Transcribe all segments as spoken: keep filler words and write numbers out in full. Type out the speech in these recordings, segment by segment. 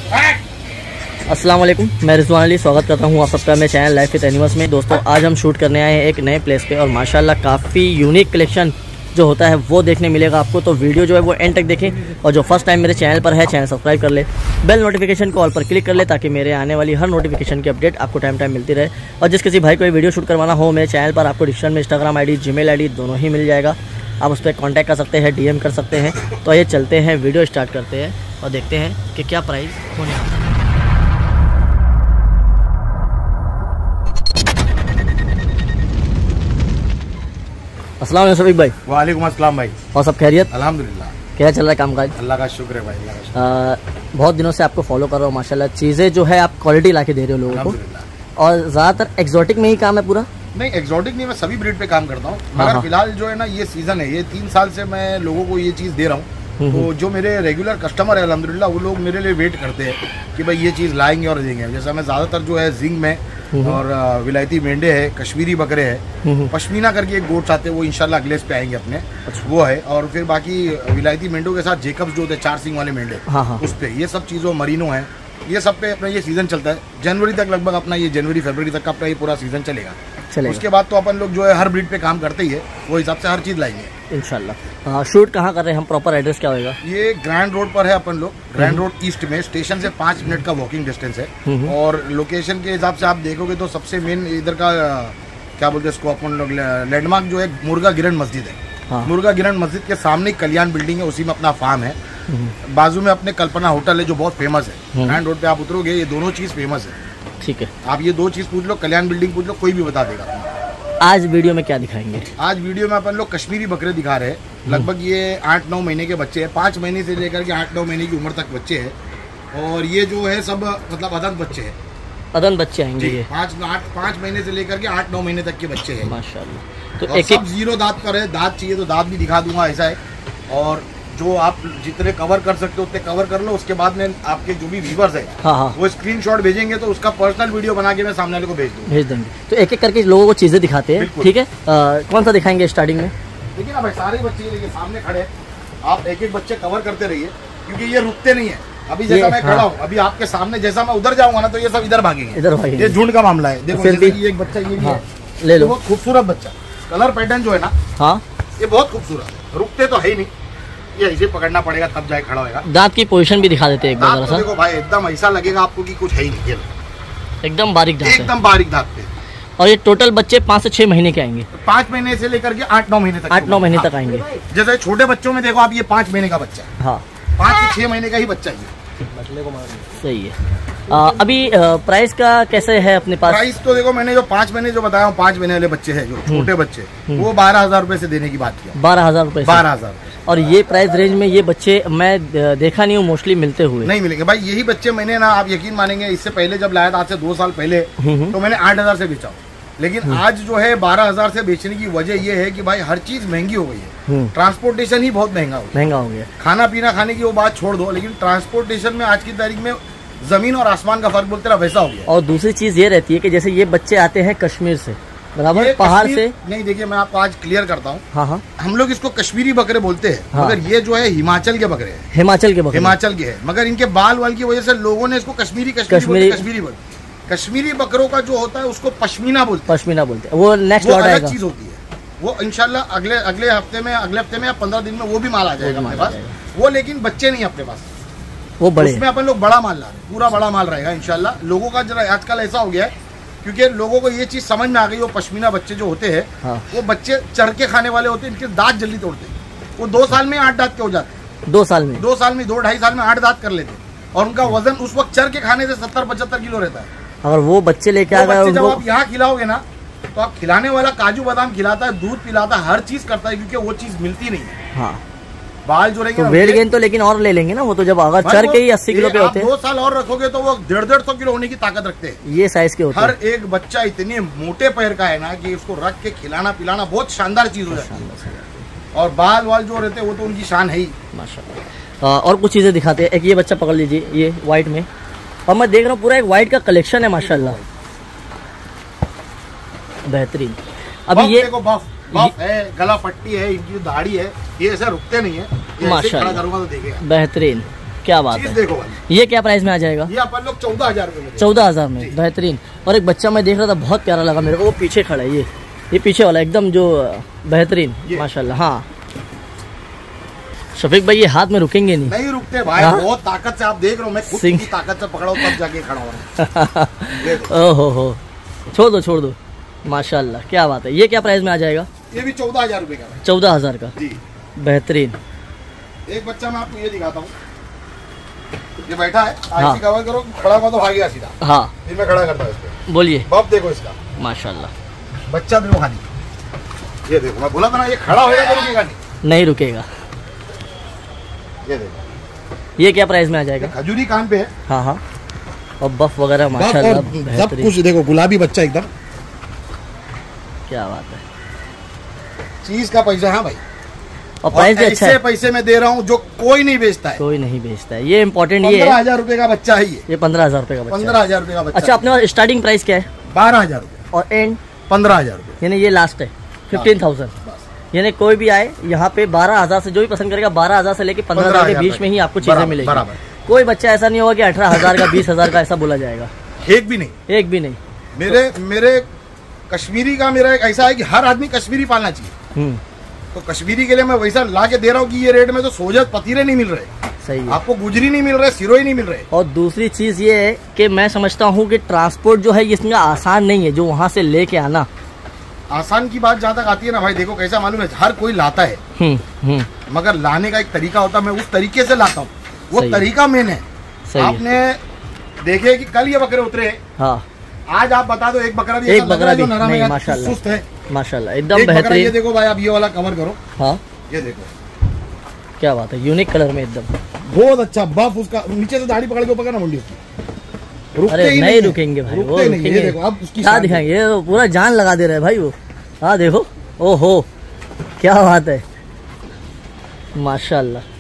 अस्सलाम वालेकुम, मैं रिजवान अली स्वागत करता हूँ आप सबका मेरे चैनल लाइफ विद एनिमल्स में। दोस्तों आज हम शूट करने आए हैं एक नए प्लेस पे और माशाल्लाह काफ़ी यूनिक कलेक्शन जो होता है वो देखने मिलेगा आपको। तो वीडियो जो है वो एंड तक देखें और जो फर्स्ट टाइम मेरे चैनल पर है चैनल सब्सक्राइब कर ले, बेल नोटिफिकेशन को ऑल पर क्लिक कर ले ताकि मेरे आने वाली हर नोटिफिकेशन की अपडेट आपको टाइम टाइम मिलती रहे। और जिस किसी भाई को ये वीडियो शूट करवाना हो मेरे चैनल पर आपको डिस्क्रिप्शन में Instagram I D Gmail I D दोनों ही मिल जाएगा, आप उस पर कॉन्टैक्ट कर सकते हैं, डी एम कर सकते हैं। तो ये चलते हैं वीडियो स्टार्ट करते हैं और देखते हैं कि क्या प्राइस होने वाला है। अस्सलाम वालेकुम शफीक भाई। वालेकुम अस्सलाम भाई। और सब खैरियत? अल्हम्दुलिल्लाह। क्या चल रहा है कामकाज? अल्लाह का शुक्र है भाई, अल्लाह का शुक्र। बहुत दिनों से आपको फॉलो कर रहा हूँ माशाल्लाह, चीज़ें जो है आप क्वालिटी ला के दे रहे हो लोगों को। और ज़्यादातर एक्जॉटिक में ही काम है पूरा? नहीं, एक्जॉटिक नहीं, मैं सभी ब्रीड पे काम करता हूँ, मगर फिलहाल जो है ना ये सीजन है, ये तीन साल से मैं लोगों को ये चीज़ दे रहा हूँ। तो जो मेरे रेगुलर कस्टमर है अल्हम्दुलिल्लाह वो लोग मेरे लिए वेट करते हैं कि भाई ये चीज़ लाएंगे और देंगे। जैसा मैं ज़्यादातर जो है जिंग में और विलायती मेंढे है, कश्मीरी बकरे है, पश्मीना करके एक गोट्स आते हैं वो इंशाल्लाह अगले पे आएंगे अपने, वो है। और फिर बाकी विलायती मेंढों के साथ जेकब्स जो होते हैं चार सिंग वाले मेंढे, उस पे ये सब चीज़ों मरीनो है, ये सब पे अपना ये सीजन चलता है जनवरी तक, लगभग अपना ये जनवरी फरवरी तक का अपना ये पूरा सीजन चलेगा। चलेगा। उसके बाद तो अपन लोग जो है हर ब्रीड पे काम करते ही है, वो हिसाब से हर चीज़ लाएंगे इंशाल्लाह। शूट कहाँ कर रहे हैं हम, प्रॉपर एड्रेस क्या होगा? ये ग्रैंड रोड पर है अपन लोग, ग्रैंड रोड ईस्ट में, स्टेशन से पाँच मिनट का वॉकिंग डिस्टेंस है। और लोकेशन के हिसाब से आप देखोगे तो सबसे मेन इधर का क्या बोलते हैं इसको अपन लोग, लैंडमार्क जो है मुर्गा गिरण मस्जिद है। हाँ। मुर्गा गिरण मस्जिद के सामने कल्याण बिल्डिंग है, उसी में अपना फार्म है। बाजू में अपने कल्पना होटल है जो बहुत फेमस है। ग्रैंड रोड पे आप उतरोगे ये दोनों चीज़ फेमस है। ठीक है, आप ये दो चीज़ पूछ लो, कल्याण बिल्डिंग पूछ लो, कोई भी बता देगा। आज वीडियो में क्या दिखाएंगे? आज वीडियो में अपन लोग कश्मीरी बकरे दिखा रहे हैं। लगभग ये आठ नौ महीने के बच्चे हैं, पाँच महीने से लेकर के आठ नौ महीने की उम्र तक बच्चे हैं। और ये जो है सब मतलब अदन बच्चे हैं, अदन बच्चे आएंगे ये पाँच आठ पाँच महीने से लेकर के आठ नौ महीने तक के बच्चे हैं माशाल्लाह। तो एक एक जीरो दांत पर है, दांत चाहिए तो दांत भी दिखा दूंगा, ऐसा है। और जो आप जितने कवर कर सकते हो उतने कवर कर लो। उसके बाद में आपके जो भी व्यूअर्स है हाँ हाँ। वो स्क्रीनशॉट भेजेंगे तो उसका पर्सनल वीडियो बना के मैं सामने वाले को भेज दूंगा, भेज देंगे। तो एक एक करके लोगों को चीजें दिखाते हैं, ठीक है? आ, कौन सा दिखाएंगे स्टार्टिंग में? देखिए ना भाई, सारे बच्चे देखिए सामने खड़े हैं, आप एक एक बच्चे कवर करते रहिए क्योंकि ये रुकते नहीं है। अभी जैसा मैं खड़ा हूँ, अभी आपके सामने जैसा मैं उधर जाऊंगा ना तो ये सब इधर भागेंगे, इधर भागेंगे। ये झुंड का मामला है। देखो ये एक बच्चा, ये भी है, ले लो, बहुत खूबसूरत बच्चा, कलर पैटर्न जो है ना हाँ ये बहुत खूबसूरत, रुकते तो है ही नहीं, ये इसे पकड़ना पड़ेगा तब जाए खड़ा होगा। दांत की पोजीशन भी दिखा देते हैं एक बार तो देखो भाई, एकदम ऐसा लगेगा आपको कि कुछ है ही नहीं, एकदम बारीक दांत, एकदम बारीक दांत पे। और ये टोटल बच्चे पाँच से छह महीने के आएंगे? पाँच महीने से लेकर के आठ नौ महीने तक, आठ नौ महीने तक आएंगे। जैसे छोटे बच्चों में देखो आप, ये पाँच महीने का बच्चा है, हाँ पाँच से छह महीने का ही बच्चा है, सही है। आ, अभी आ, प्राइस का कैसे है अपने पास? प्राइस तो देखो, मैंने जो पाँच महीने जो बताया, पाँच महीने वाले बच्चे हैं जो छोटे बच्चे, वो बारह हजार रूपए से देने की बात किया। बारह हजार रूपए बारह हजार और ये प्राइस रेंज में ये बच्चे मैं देखा नहीं हूँ मोस्टली मिलते हुए, नहीं मिलेंगे भाई। यही बच्चे मैंने ना, आप यकीन मानेंगे, इससे पहले जब लाया था आज से दो साल पहले तो मैंने आठ हजार से बेचा, लेकिन आज जो है बारह हजार से बेचने की वजह ये है कि भाई हर चीज महंगी हो गई है, ट्रांसपोर्टेशन ही बहुत महंगा हो महंगा हो गया। खाना पीना खाने की वो बात छोड़ दो, लेकिन ट्रांसपोर्टेशन में आज की तारीख में जमीन और आसमान का फर्क बोलते रहा वैसा हो गया। और दूसरी चीज ये रहती है कि जैसे ये बच्चे आते हैं कश्मीर से, बराबर पहाड़ से नहीं, देखिए मैं आपको आज क्लियर करता हूँ, हाँ हाँ हम लोग इसको कश्मीरी बकरे बोलते हैं, हाँ। मगर ये जो है हिमाचल के बकरे हैं, हिमाचल के बकरे हिमाचल के है, मगर इनके बाल वाल की वजह से लोगों ने इसको कश्मीरी कश्मीरी कश्मीरी बोलते। कश्मीरी बकरों का जो होता है उसको पश्मीना बोलते हैं, पश्मीना बोलते हैं, वो नेक्स्ट अलग चीज होती है। वो इंशाल्लाह अगले अगले हफ्ते में अगले हफ्ते में या पंद्रह दिन में वो भी माल आ जाएगा हमारे पास, वो लेकिन बच्चे नहीं अपने पास, वो बड़े, उसमें अपन लोग बड़ा माल ला रहे हैं, पूरा बड़ा माल रहेगा इंशाल्लाह। लोगों का जरा आजकल ऐसा हो गया है क्योंकि लोगों को ये चीज समझ में आ गई, वो पश्मीना बच्चे जो होते हैं हाँ। वो बच्चे चढ़ के खाने वाले होते हैं, इनके दांत जल्दी तोड़ते हैं, वो दो साल में आठ दांत के हो जाते हैं, दो साल में दो साल में दो ढाई साल में आठ दांत कर लेते हैं। और उनका वजन उस वक्त चढ़ के खाने से सत्तर पचहत्तर किलो रहता है। अगर वो बच्चे लेके आ गए, जब आप यहाँ खिलाओगे ना तो आप खिलाने वाला काजू बादाम खिलाता है, दूध पिलाता है, हर चीज करता है, क्योंकि वो चीज मिलती नहीं है। हाँ। बाल जो रहेंगे तो वेट गेन तो लेकिन और ले लेंगे ना वो, तो जब अगर चढ़ के ही अस्सी किलो पे होते हैं, दो साल और रखोगे तो वो डेढ़ डेढ़ सौ किलो होने की ताकत रखते हैं, ये साइज के होते हैं। हर एक बच्चा इतने मोटे पैर का है ना कि उसको रख के खिलाना पिलाना बहुत शानदार चीज हो जाती है। और बाल वाल जो रहते हैं वो तो उनकी शान है ही माशाल्लाह। और कुछ चीजें दिखाते हैं, एक ये बच्चा पकड़ लीजिए, ये व्हाइट में, और मैं देख रहा हूँ पूरा एक व्हाइट का कलेक्शन है माशाल्लाह, बेहतरीन। अभी ये देखो बफ बफ है, गला पट्टी है, इनकी जो दाढ़ी है, ये ऐसे रुकते नहीं है, माशाल्लाह, करूंगा तो देखिएगा, बेहतरीन। क्या बात है। देखो भाई, ये क्या प्राइस में आ जाएगा? ये अपन लोग चौदह हजार रुपए में। चौदह हजार में बेहतरीन। और एक बच्चा मैं देख रहा था, बहुत प्यारा लगा मेरे को, वो पीछे खड़ा है, ये ये पीछे वाला एकदम जो बेहतरीन माशाल्लाह। हाँ शफीक भाई, ये हाथ में रुकेंगे नहीं? नहीं रुकते भाई, हाँ? बहुत ताकत से आप देख रहे हो, मैं खुद की ताकत से पकड़ा हूं, तब जाके खड़ा हो रहा हूं। ओहो हो, छोड़ दो छोड़ दो माशाल्लाह, क्या बात है। ये क्या प्राइस में आ जाएगा? ये भी चौदह हजार रुपए का। चौदह हजार का जी, बेहतरीन। एक बच्चा मैं आपको ये दिखाता हूँ, ये बैठा है, हाँ। कवर करो, खड़ा हुआ तो भागेगा सीधा। हाँ, फिर मैं खड़ा करता हूँ इसको। बोलिए। बब देखो इसका माशाल्लाह, बच्चा देखो खाली, ये देखो, मैं बोला था ना ये खड़ा होगा तो रुकेगा नहीं, नहीं रुकेगा। ये देखो, ये क्या प्राइस में आ जाएगा? खजूरी कान पे है। हाँ हाँ, और बफ वगैरह माशाल्लाह सब कुछ देखो, गुलाबी बच्चा एकदम, क्या बात है। चीज का पैसा है भाई, और प्राइस भी अच्छा है। पैसे में दे रहा हूँ जो कोई नहीं बेचता है, कोई नहीं बेचता है। ये इम्पोर्टेंट, ये पंद्रह हजार रुपए का बच्चा है ये। ये पंद्रह हजार रुपए का बच्चा, पंद्रह हजार रुपए का बच्चा। अच्छा, अपने पास स्टार्टिंग प्राइस क्या है? बारह हजार रुपए और एंड पंद्रह हजार रुपए, यानी ये लास्ट है फिफ्टीन थाउजेंड। यानी कोई भी आए यहाँ पे बारह हजार से, जो भी पसंद करेगा बारह हजार से लेके पंद्रह हजार के बीच में ही आपको चीजें मिलेगी। कोई बच्चा ऐसा नहीं होगा कि अठारह हजार का बीस हजार का ऐसा बोला जाएगा, एक भी नहीं, एक भी नहीं। मेरे मेरे कश्मीरी का मेरा एक ऐसा है कि हर आदमी कश्मीरी पालना चाहिए, तो कश्मीरी के लिए मैं वैसा ला के दे रहा हूँ कि ये रेट में तो सोजत पतीरे नहीं मिल रहे। सही है, आपको गुजरी नहीं मिल रहे, सिरोही नहीं मिल रहे। और दूसरी चीज ये है कि मैं समझता हूँ कि ट्रांसपोर्ट जो है इसमें आसान नहीं है, जो वहाँ से लेके आना। आसान की बात जहाँ तक आती है ना भाई, देखो कैसा मालूम है, हर कोई लाता है, हुँ, हुँ. मगर लाने का एक तरीका होता है, मैं उस तरीके से लाता हूँ, वो तरीका मेन है। आपने देखे कि कल ये बकरे उतरे, हाँ। आज आप बता दो एक बकरा भी, एक बकरा भी नहीं, माशाल्लाह सुस्त है, माशाल्लाह एकदम बेहतरीन। ये देखो भाई, आप ये वाला कवर करो, हाँ ये देखो क्या बात है, यूनिक कलर में एकदम बहुत अच्छा बफ। उसका नीचे से दाढ़ी पकड़ के पकड़ ना मुंडी उसकी, अरे नहीं, नहीं रुकेंगे भाई, वो रुकेंगे। ये देखो अब उसकी क्या दिखाएंगे, ये पूरा जान लगा दे रहे हैं भाई वो। हाँ देखो, ओहो क्या बात है, माशाल्लाह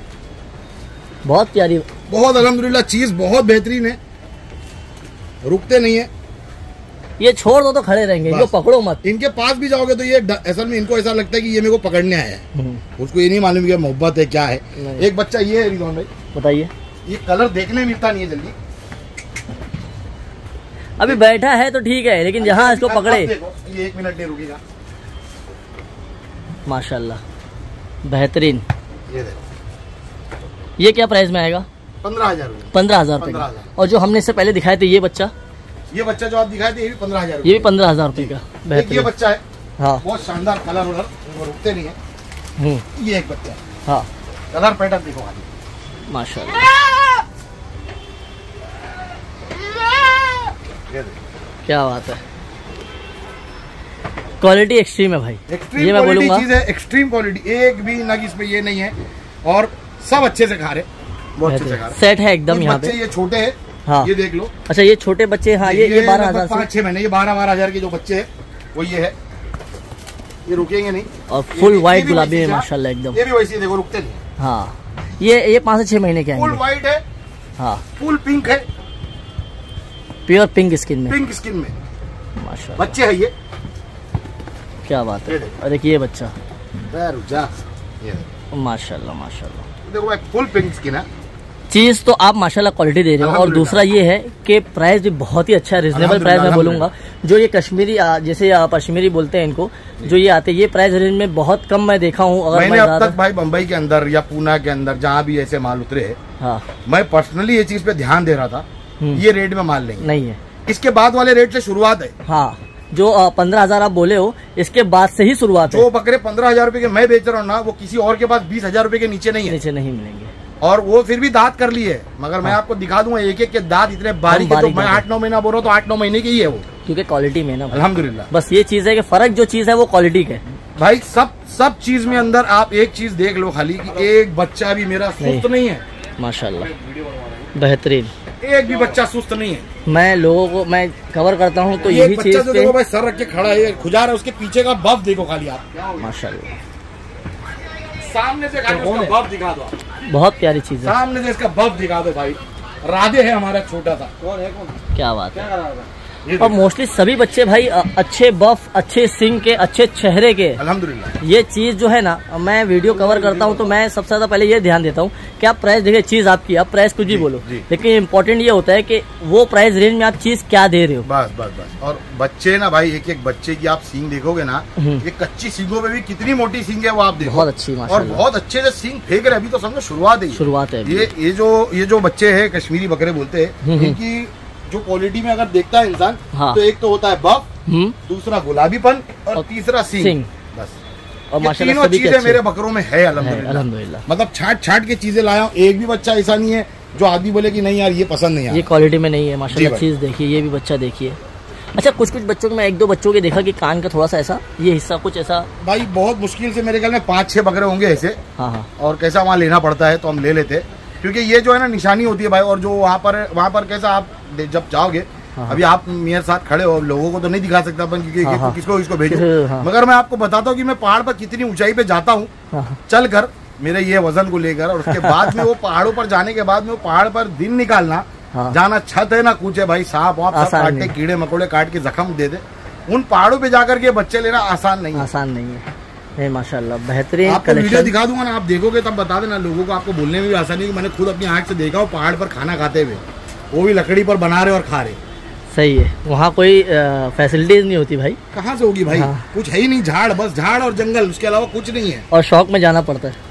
बहुत प्यारी, बहुत अल्हम्दुलिल्लाह, चीज बहुत बेहतरीन है, रुकते नहीं है। ये छोड़ दो तो खड़े रहेंगे, इनको पकड़ो मत। इनके पास भी जाओगे तो ये असल में इनको ऐसा लगता है कि ये मेरे को पकड़ने आया है, उसको ये नहीं मालूम कि मोहब्बत है क्या है। एक बच्चा ये है रिजवान भाई, बताइए। ये कलर देखने मिलता नहीं है जल्दी, अभी बैठा है तो ठीक है, लेकिन जहाँ इसको पकड़े, ये एक मिनट नहीं रुकेगा। माशाल्लाह बेहतरीन। ये देखो, ये क्या प्राइस में आएगा? पंद्रह हजार पंद्रह हजार रुपए। और जो हमने इससे पहले दिखाए थे ये बच्चा, ये बच्चा जो आप दिखाए थे ये भी पंद्रह हजार, ये भी पंद्रह हजार रुपए का बेहतरीन। ये बच्चा है, हाँ बहुत शानदार कलर वलर, वो रुकते नहीं है। ये एक बच्चा है, हाँ कलर पैटर्न देखो खाली, माशाल्लाह क्या बात है, क्वालिटी एक्सट्रीम है भाई, ये मैं बोलूंगा। चीज है एक्सट्रीम क्वालिटी, एक भी नग इसमें ये नहीं है, और सब अच्छे से खा रहे, बहुत अच्छे से खा रहे। सेट है एकदम यहाँ पे। ये छोटे हैं, हाँ ये देख लो। अच्छा ये छोटे बच्चे, हाँ ये ये बारह हजार पाँच छह महीने, ये बारह बारह हजार के जो बच्चे है वो ये है, ये रुकेंगे नहीं। और फुल व्हाइट गुलाबी है माशाल्लाह एकदम, ये भी वैसे देखो रुकते नहीं। हाँ ये ये पाँच से छह महीने के हैं। फुल व्हाइट है, हाँ फुल पिंक है, प्योर पिंक स्किन में, पिंक स्किन में माशाल्लाह बच्चे है ये, क्या बात है। और देखिए ये बच्चा, माशाल्लाह माशाल्लाह देखो भाई, फुल पिंक स्किन है। चीज तो आप माशाल्लाह क्वालिटी दे रहे हो, और दूसरा ये है कि प्राइस भी बहुत ही अच्छा है, रिजनेबल प्राइस मैं बोलूंगा। जो ये कश्मीरी जैसे कश्मीरी बोलते हैं इनको, जो ये आते हैं ये प्राइस रेंज में बहुत कम मैं देखा हूँ। अगर मैंने अब तक भाई बम्बई के अंदर या पूना के अंदर जहाँ भी ऐसे माल उतरे है, हाँ मैं पर्सनली ये चीज पे ध्यान दे रहा था, ये रेट में माल लेंगे नहीं है, इसके बाद वाले रेट से शुरुआत है। हाँ जो पंद्रह हजार आप बोले हो, इसके बाद से ही शुरुआत है। जो बकरे पंद्रह हजार रूपए के मैं बेच रहा हूँ ना, वो किसी और के पास बीस हजार रूपए के नीचे नहीं है, नीचे नहीं मिलेंगे। और वो फिर भी दांत कर लिए, मगर हाँ। मैं आपको दिखा दूंगा एक एक के दांत इतने बारीक है, तो मैं आठ नौ महीना बोल रहा हूँ तो आठ नौ महीने की ही है वो, क्योंकि क्वालिटी में ना अल्हम्दुलिल्लाह। बस ये चीज है कि फर्क जो चीज है वो क्वालिटी का भाई, सब सब चीज में अंदर आप एक चीज देख लो खाली कि एक बच्चा भी मेरा सुस्त नहीं है, माशाल्लाह बेहतरीन, एक भी बच्चा सुस्त नहीं है। मैं लोगों को मैं कवर करता हूँ तो यही चीज पे देखो भाई, सर रख के खड़ा है, खुजा रहा है, उसके पीछे का बफ देखो खाली आप, माशाल्लाह सामने से उसका बफ दिखा दो, बहुत प्यारी चीज है, सामने से इसका बफ दिखा दो भाई। राधे है हमारा छोटा सा, कौन है कौन, क्या बात है। और मोस्टली सभी बच्चे भाई अच्छे बफ, अच्छे सिंग के, अच्छे चेहरे के, अल्हम्दुलिल्लाह। ये चीज जो है ना, मैं वीडियो कवर करता हूँ तो मैं सबसे ज्यादा पहले ये ध्यान देता हूँ कि आप प्राइस देखिए, चीज आपकी, आप प्राइस कुछ भी बोलो, लेकिन इम्पोर्टेंट ये होता है कि वो प्राइस रेंज में आप चीज क्या दे रहे हो। बस बस बस। और बच्चे ना भाई, एक एक बच्चे की आप सींग देखोगे ना, ये कच्ची सींगों पे भी कितनी मोटी सींग है वो आप देखो, बहुत अच्छी और बहुत अच्छे से सींग फेंक रहे। अभी तो समझो शुरुआत है, शुरुआत है। ये ये जो ये जो बच्चे है कश्मीरी बकरे बोलते हैं, इनकी जो क्वालिटी में अगर देखता है इंसान, हाँ। तो एक तो होता है बफ, दूसरा गुलाबीपन, और तीसरा सींग। बस और माशाल्लाह तीनों चीजें मेरे बकरों में है अल्हम्दुलिल्लाह। मतलब छाट छाट के चीजें लाया हूँ, एक भी बच्चा ऐसा नहीं है जो आदमी बोले कि नहीं यार ये पसंद नहीं है, ये क्वालिटी में नहीं है। माशाल्लाह चीज देखिए, ये भी बच्चा देखिए। अच्छा, कुछ कुछ बच्चों को मैं एक दो बच्चों के देखा कि कान का थोड़ा सा ऐसा, ये हिस्सा कुछ ऐसा भाई बहुत मुश्किल से मेरे ख्याल में पाँच छह बकरे होंगे ऐसे। हाँ हाँ। और कैसा वहाँ लेना पड़ता है तो हम ले लेते, क्योंकि ये जो है ना निशानी होती है भाई। और जो वहाँ पर वहाँ पर कैसा आप जब जाओगे, हाँ। अभी आप मेरे साथ खड़े हो, लोगों को तो नहीं दिखा सकता अपन कि हाँ। कि, किसको किसको भेजो, हाँ। मगर मैं आपको बताता हूँ कि मैं पहाड़ पर कितनी ऊंचाई पे जाता हूँ, हाँ। चल कर मेरे ये वजन को लेकर, और उसके बाद में वो पहाड़ों पर जाने के बाद में वो पहाड़ पर दिन निकालना, हाँ। जाना छत है ना कुछ है भाई, सांप वाप सब काटते, कीड़े मकोड़े काट के जख्म दे दे, उन पहाड़ों पे जाकर के बच्चे लेना आसान नहीं है, आसान नहीं है। माशाल्लाह बेहतरीन। आपको वीडियो दिखा दूंगा ना, आप देखोगे तब बता देना लोगों को, आपको बोलने में भी आसानी है। मैंने खुद अपनी आंख से देखा हूँ पहाड़ पर खाना खाते हुए, वो भी लकड़ी पर बना रहे और खा रहे। सही है, वहाँ कोई फैसिलिटीज नहीं होती भाई, कहाँ से होगी भाई, हाँ। कुछ है ही नहीं, झाड़, बस झाड़ और जंगल, उसके अलावा कुछ नहीं है, और शौक में जाना पड़ता है।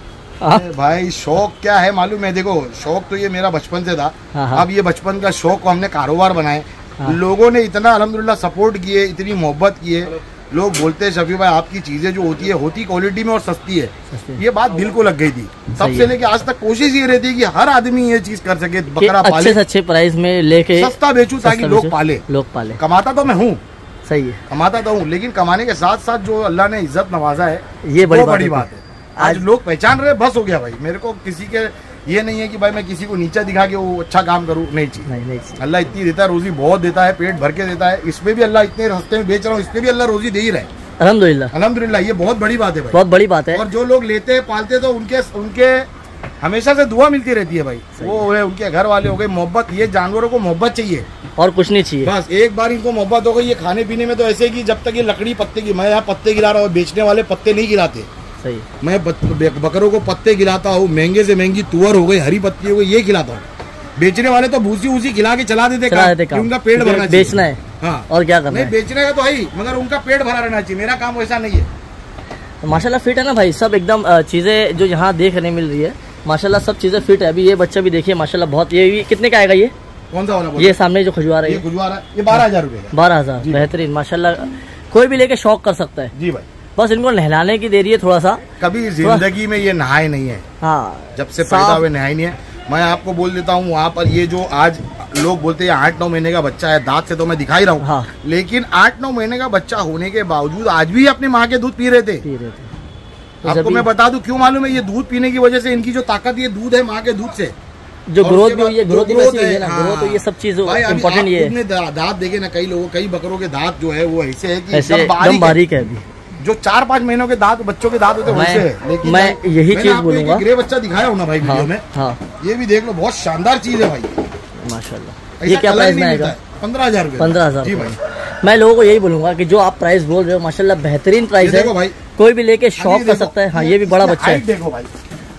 भाई शौक क्या है मालूम है, देखो शौक तो ये मेरा बचपन से था, हाँ। अब ये बचपन का शौक को हमने कारोबार बनाए, हाँ। लोगों ने इतना अल्हम्दुलिल्लाह सपोर्ट किए, इतनी मोहब्बत की है। लोग बोलते हैं शफी भाई आपकी चीजें जो होती है होती क्वालिटी में और सस्ती है, ये बात दिल को लग गई थी। तब से लेके आज तक कोशिश ये रहती है कि हर आदमी ये चीज कर सके, बकरा पाले, अच्छे से अच्छे प्राइस में लेके सस्ता बेचूं ताकि लोग पाले, लोग पाले। कमाता तो मैं हूँ, सही है, कमाता तो हूँ, लेकिन कमाने के साथ साथ जो अल्लाह ने इज्जत नवाजा है, ये बड़ी बड़ी बात है। आज लोग पहचान रहे, बस हो गया भाई। मेरे को किसी के ये नहीं है कि भाई मैं किसी को नीचा दिखा के वो अच्छा काम करूँ, नहीं चाहिए, नहीं, नहीं चाहिए। अल्लाह इतनी देता है, रोजी बहुत देता है, पेट भर के देता है, इसमें भी अल्लाह इतने रास्ते में बेच रहा हूँ, इसमें भी अल्लाह रोजी दे ही रहा है, अल्हम्दुलिल्लाह अल्हम्दुलिल्लाह। ये बहुत बड़ी बात है भाई, बहुत बड़ी बात है। और जो लोग लेते हैं पालते तो उनके उनके हमेशा से दुआ मिलती रहती है भाई, वो है उनके घर वाले हो गए, मोहब्बत। ये जानवरों को मोहब्बत चाहिए और कुछ नहीं चाहिए, बस एक बार इनको मोहब्बत हो गई। ये खाने पीने में तो ऐसे कि जब तक ये लकड़ी पत्ते की, मैं यहाँ पत्ते गिरा रहा हूँ, बेचने वाले पत्ते नहीं गिराते, सही। मैं बकरों को पत्ते खिलाता हूँ, महंगे से महंगी तुअर हो गई, हरी पत्ती हो गई, ये खिलाता हूँ। बेचने वाले तो भूसी उसी खिला के चला देते, चला देते काम, उनका पेट भरना चाहिए, बेचना है, हाँ। और क्या करना है, बेचने का तो है ही, मगर उनका पेट भरा रहना चाहिए। मेरा काम वैसा नहीं है। तो माशाल्लाह फिट है ना भाई, सब एकदम चीजें जो यहाँ देखने मिल रही है, माशाल्लाह सब चीजें फिट है। अभी ये बच्चा भी देखिए माशाल्लाह बहुत, ये भी कितने का आएगा ये, कौन सा वाला? ये सामने जो खजुआर है, ये खजुआर है, ये बारह हजार रूपए का, बारह हजार बेहतरीन माशाल्लाह, कोई भी लेके शौक कर सकता है जी भाई। बस इनको नहलाने की देरी है थोड़ा सा, कभी जिंदगी में ये नहाए नहीं है, हाँ, जब से पैदा हुए नहाए नहीं है। मैं आपको बोल देता हूँ, वहाँ पर ये जो आज लोग बोलते हैं आठ नौ महीने का बच्चा है, दांत से तो मैं दिखा ही रहा हूँ, हाँ। लेकिन आठ नौ महीने का बच्चा होने के बावजूद आज भी अपनी माँ के दूध पी रहे थे, पी रहे थे। तो आपको मैं बता दूं क्यों मालूम है, ये दूध पीने की वजह से इनकी जो ताकत, ये दूध है माँ के दूध से, जो ग्रोथ भी हुई है, ग्रोथ भी है ना, ग्रोथ तो ये सब चीज इम्पोर्टेंट ये है। दांत देखे ना, कई लोगों कई बकरों के दांत जो है वो ऐसे है कि एकदम बारीक है। अभी जो चार पाँच महीनों के दांत बच्चों के दांत होते हैं वैसे है। लेकिन मैं यही चीज बोलूंगा, ग्रे बच्चा दिखाया हूँ ना भाई वीडियो में, हाँ, ये भी देख लो, बहुत शानदार चीज है भाई माशाल्लाह। ये क्या प्राइस में आएगा? पंद्रह हजार पंद्रह हजार मैं लोगों को यही बोलूंगा कि जो आप प्राइस बोल रहे हो माशाल्लाह बेहतरीन प्राइस है भाई, कोई भी लेके शौक कर सकता है। हाँ, ये भी बड़ा बच्चा है, देखो भाई,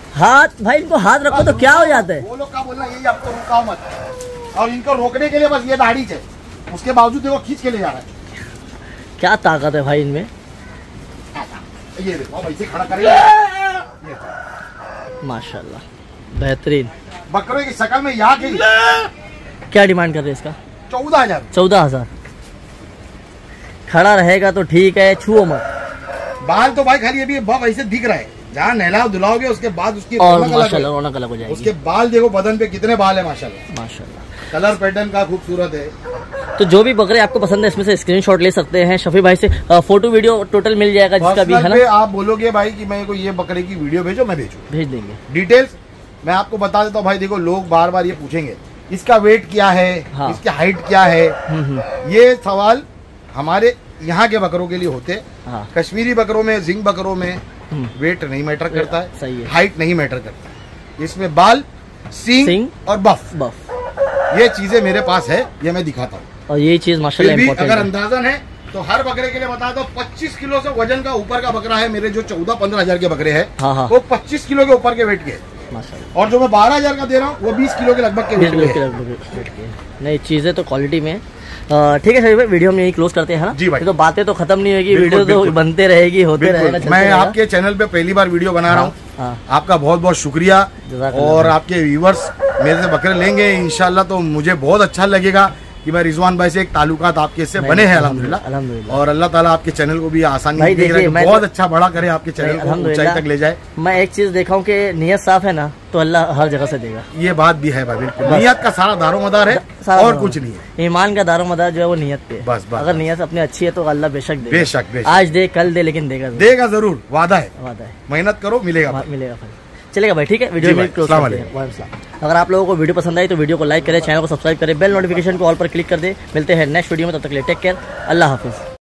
हाथ भाई इनको हाथ रखो तो क्या हो जाता है, वो लोग का बोलना यही, आपको रुकाओ मत, और इनको रोकने के लिए बस ये दाढ़ी है, उसके बावजूद देखो खींच के ले जा रहा है। क्या ताकत है भाई इनमें, ये देखो ऐसे खड़ा करेगा माशाल्लाह बेहतरीन। बकरे की शक्ल में यहाँ के क्या डिमांड कर रहे हैं इसका? चौदह हजार चौदह हजार खड़ा रहेगा तो ठीक है, छुओ मत। बाल तो भाई खाली अभी बब ऐसे दिख रहा है, जहाँ नहलाओ धुलाओगे उसके बाद उसकी और माशाल्लाह रौनक अलग हो जाएगी। उसके बाल देखो बदन पे कितने बाल है माशाल्लाह, माशाल्लाह कलर पैटर्न का खूबसूरत है। तो जो भी बकरे आपको पसंद है इसमें से स्क्रीनशॉट ले सकते हैं शफी भाई से, फोटो वीडियो टोटल मिल जाएगा जिसका भी है ना। आप बोलोगे भाई कि मैं को ये बकरे की वीडियो भेजो, मैं भेजू, भेज देंगे। डिटेल्स मैं आपको बता देता हूँ भाई। देखो लोग बार बार ये पूछेंगे इसका वेट क्या है, हाँ। इसकी हाइट क्या है, ये सवाल हमारे यहाँ के बकरों के लिए होते, हाँ। कश्मीरी बकरों में, जिंग बकरों में वेट नहीं मैटर करता है, सही है। हाइट नहीं मैटर करता, इसमें बाल, सींग और बफ बफ ये चीजें मेरे पास है, ये मैं दिखाता हूँ। और यही चीज माशाल्लाह फिर भी इम्पोर्टेंट अगर है। अंदाजन है तो हर बकरे के लिए बता दो पच्चीस किलो से वजन का ऊपर का बकरा है। मेरे जो चौदह पंद्रह हजार के बकरे हैं हाँ हाँ वो पच्चीस किलो के ऊपर के वेट के, माशाल्लाह। और जो मैं बारह हजार का दे रहा हूँ वो बीस किलो के लगभग के बीस वेट किलो के के लगभग वेट के। नहीं, चीजें तो क्वालिटी में। अ, ठीक है सभी भाई, वीडियो हम यही क्लोज करते हैं ना जी भाई। तो बातें तो खत्म नहीं होगी, बिल्कुल, वीडियो तो बिल्कुल। बनते रहेगी, होते रहेगा, चलते मैं रहेगा। आपके चैनल पे पहली बार वीडियो बना रहा हूँ, हाँ, आपका बहुत बहुत शुक्रिया। जज़ाकल्लाह। और आपके व्यूवर्स मेरे से बकरे लेंगे इंशाल्लाह तो मुझे बहुत अच्छा लगेगा कि मैं रिजवान भाई से एक ताल्लुकात आपके से बने हैं अल्हम्दुलिल्लाह। अल्हम्दुलिल्लाह। और अल्लाह ताला आपके चैनल को भी आसानी भाई दे रहा है देखिए, कि मैं बहुत तो- अच्छा बड़ा करे, आपके चैनल को ऊंचाई अल्हम्दुलिल्लाह। तक ले जाए। मैं एक चीज देखा हूँ कि नियत साफ है ना तो अल्लाह हर जगह से देगा। ये बात भी है भाई, बिल्कुल बस। नियत का सारा दारोमदार है सारा और दारोमदार। कुछ नहीं है। ईमान का दारोमदार जो है वो नियत पे है। बस, बस, अगर बस। नियत अपनी अच्छी है तो अल्लाह बेशक देगा। बेशक बेशक आज दे कल दे लेकिन देगा जरूर। देगा जरूर, वादा है, वादा है, मेहनत करो मिलेगा भाई। मिलेगा भाई। चलेगा भाई, ठीक है, वीडियो जी में भाई, क्लोज अस्सलाम करते हैं। वालेकुम सलाम। अगर आप लोगों को वीडियो पसंद आई तो वीडियो को लाइक करें, चैनल को सब्सक्राइब करें, बेल नोटिफिकेशन को ऑल पर क्लिक कर दे। मिलते हैं नेक्स्ट वीडियो में, तब तक के लिए टेक केयर, अल्लाह हाफिज।